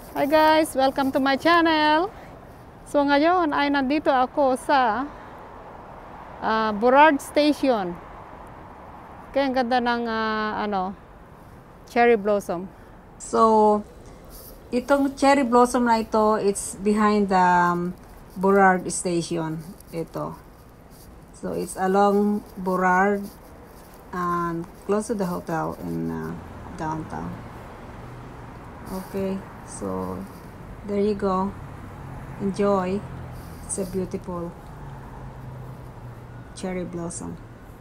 Hi guys, welcome to my channel. So ngayon ay nandito ako sa Burrard Station. Kaya ang ganda ng cherry blossom. So itong cherry blossom na ito, it's behind the Burrard Station. Ito. So it's along Burrard and close to the hotel in downtown. Okay, so there you go. Enjoy. It's a beautiful cherry blossom.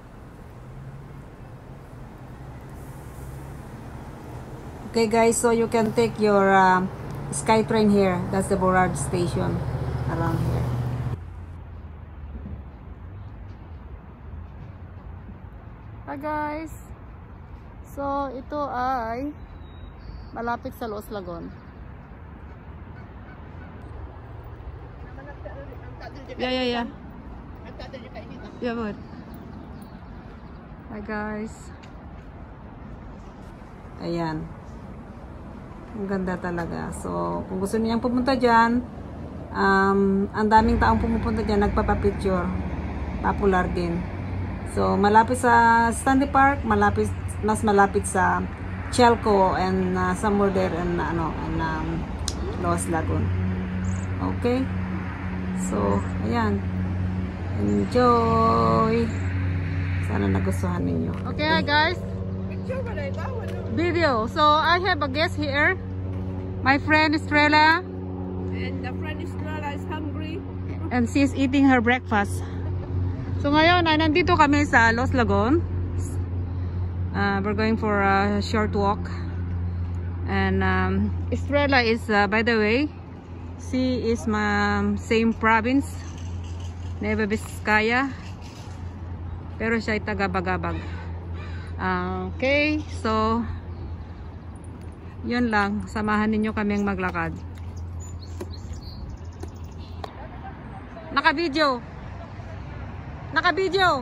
Okay guys, so you can take your SkyTrain here. That's the Burrard Station around here. Hi guys. So ito ay malapit sa Los Lagon. Yeah. Yeah, but. Hi guys. Ayan. Ang ganda talaga. So, kung gusto niyang pumunta dyan, ang daming taong pumupunta dyan, nagpapapicture. Popular din. So, malapit sa Stanley Park, mas malapit sa Chelco and somewhere there in Los Lagon. Okay? So, ayan. Enjoy! Sana nagustuhan ninyo. Okay, hi guys. Video. So, I have a guest here. My friend Estrella. And the friend Estrella is hungry. And she's eating her breakfast. So, ngayon ay nandito kami sa Los Lagon. We're going for a short walk. And Estrella is, by the way, she is my same province, Nueva Vizcaya. Pero siya ay taga-Bagabag. Okay, so yun lang. Samahan ninyo kaming maglakad. Naka-video. Naka-video.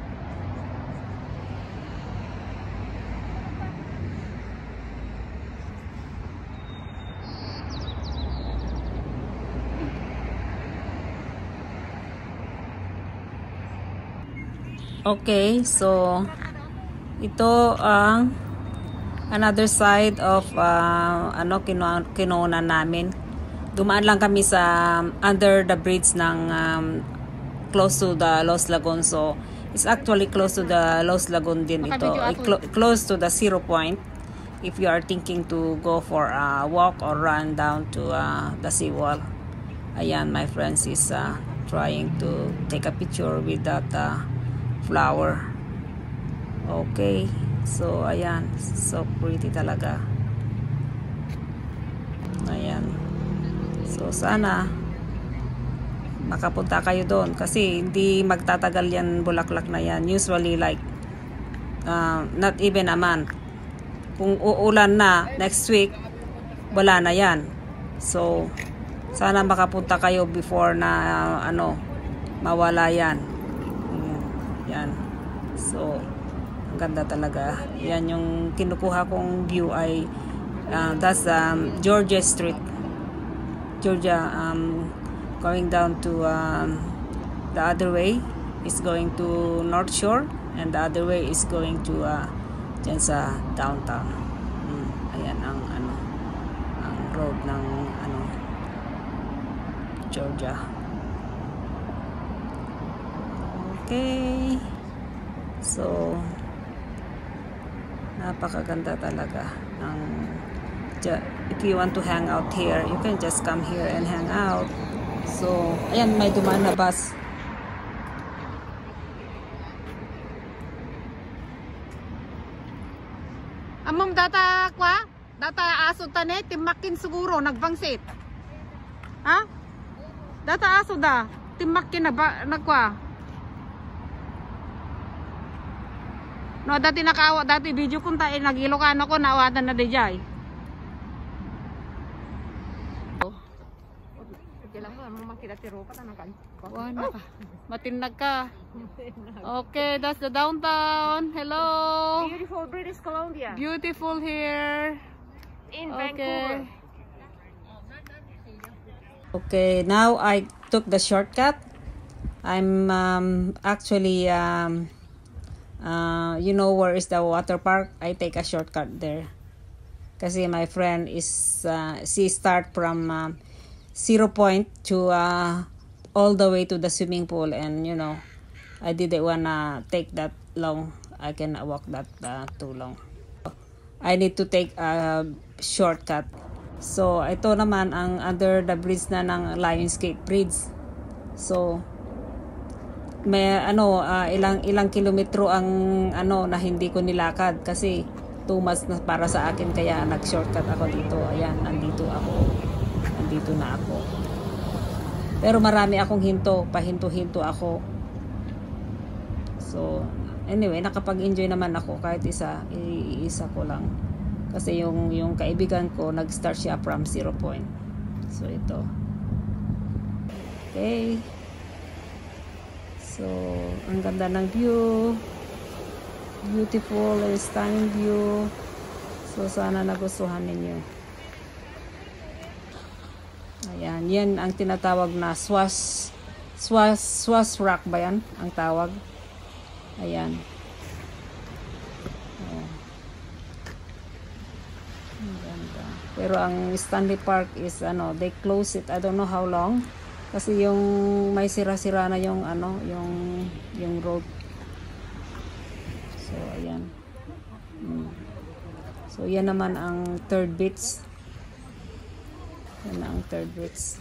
Okay, so ito ang another side of kinuunan namin. Dumaan lang kami sa under the bridge ng close to the Los Lagon. So it's actually close to the Los Lagon din ito. Close to the 0 point if you are thinking to go for a walk or run down to the seawall. Ayan, my friends is trying to take a picture with that flower. Okay, so ayan, so pretty talaga. Ayan, so sana makapunta kayo doon kasi hindi magtatagal yan, bulaklak na yan, usually like not even a month. Kung uulan na next week, wala na yan. So sana makapunta kayo before na mawala yan. Yan. So, ang ganda talaga. Yan yung kinukuha kong view ay that's Georgia Street. Georgia, going down to the other way is going to North Shore and the other way is going to dyan sa downtown. Ayan ang road ng Georgia. Okay. So napakaganda talaga ng if you want to hang out here, you can just come here and hang out. So ayan, may dumaan na bus. Amom data aso tane timakin siguro nagbangsit. Ha? Data aso da timakin na ba nagkwa. No, dati nakawa, dati video kung tayo nag-Ilocano ko, naawatan na dijay. Kailan ko, makita tiro ka na kan. Matinag ka. Okay, that's the downtown. Hello. Beautiful British Columbia. Beautiful here. In Vancouver. Okay, now I took the shortcut. I'm actually you know where is the water park? I take a shortcut there. Kasi my friend is she start from 0 point to all the way to the swimming pool, and you know I didn't wanna take that long. I cannot walk that too long. I need to take a shortcut. So ito naman ang under the bridge na ng Lionsgate Bridge. So may ilang kilometro ang na hindi ko nilakad kasi too much na para sa akin, kaya nag-shortcut ako dito. Ayan, nandito na ako. Pero marami akong hinto, pahinto-hinto ako. So anyway, nakapag-enjoy naman ako kahit isa ko lang. Kasi yung kaibigan ko nag-start siya from 0 point. So ito. Okay. So, ang ganda ng view. Beautiful and stunning view. So, sana nagustuhan ninyo. Ayan, yan ang tinatawag na Swas Rock ba yan? Ang tawag. Ayan. Oh. Ang ganda. Pero ang Stanley Park is they close it. I don't know how long. Kasi yung may sira-sira na yung yung road. So ayan. So yan naman ang third beach. Yan na ang third beach.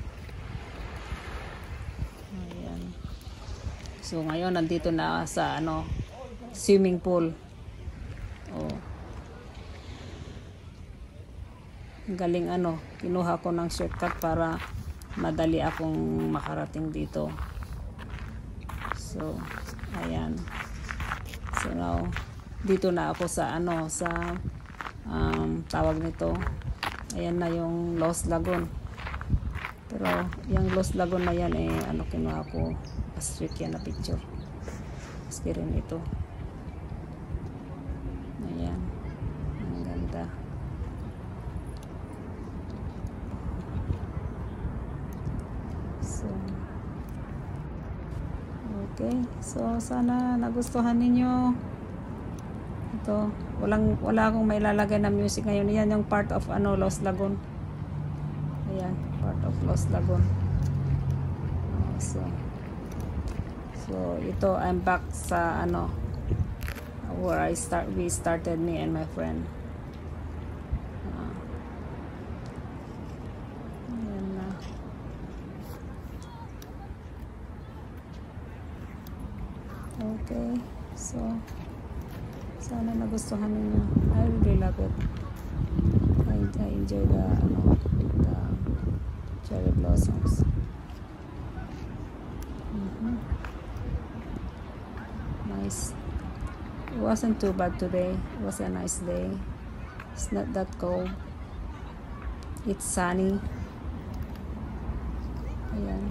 Ayan. So ngayon nandito na sa swimming pool. Oh. Galing kinuha ko ng shortcut para madali akong makarating dito. So ayan. So now dito na ako sa tawag nito. Ayan na yung Lost Lagoon. Pero yung Lost Lagoon na yan kinuha ko street yan na picture. Maski rin ito. Ayan. Ang ganda. So okay. So sana nagustuhan ninyo. Ito, wala akong mailalagay na music ngayon. Yan yung part of Lost Lagoon. Ayan, part of Lost Lagoon. So ito, I'm back sa where we started, me and my friend. Ayan na. Okay, so sana nagustuhan niyo. I really love it. I enjoy the cherry blossoms. Nice. It wasn't too bad today. It was a nice day. It's not that cold. It's sunny. Ayan.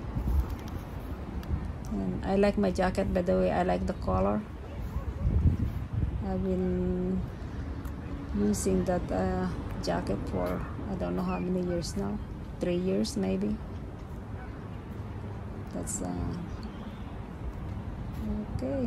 And I like my jacket, by the way. I like the color. I've been using that jacket for I don't know how many years now. 3 years maybe. That's okay.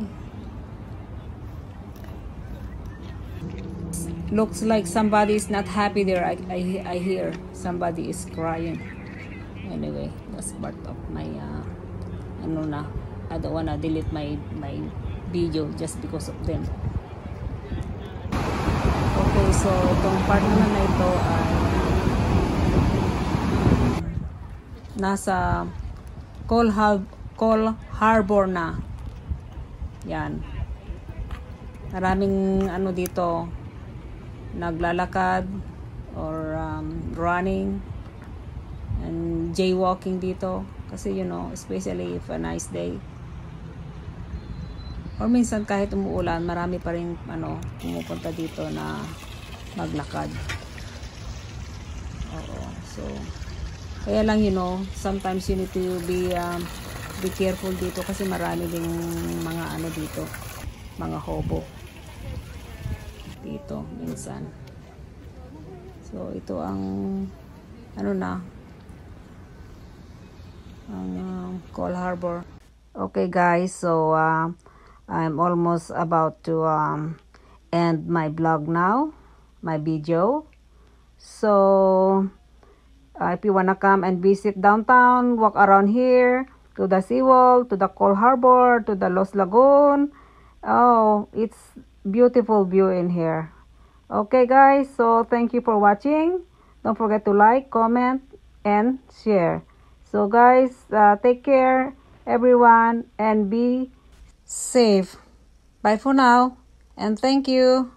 Looks like somebody is not happy there. I hear somebody is crying. Anyway, that's part of my I don't wanna delete my video just because of them. Okay, so itong part naman na ito ay nasa Coal Harbor na. Yan. Maraming dito naglalakad or running and jaywalking dito kasi especially if a nice day or minsan kahit umuulan, marami pa rin pumupunta dito na maglakad. Oo. So kaya lang sometimes you need to be careful dito kasi marami ding mga dito, mga hobo dito minsan. So ito ang Coal Harbor. Okay guys, so I'm almost about to end my vlog now, my video. So if you wanna come and visit downtown, walk around here to the seawall, to the Coal Harbor, to the Los Lagoon. Oh, it's beautiful view in here. Okay guys, so thank you for watching. Don't forget to like, comment, and share. So guys, take care everyone and be safe. Bye for now and thank you.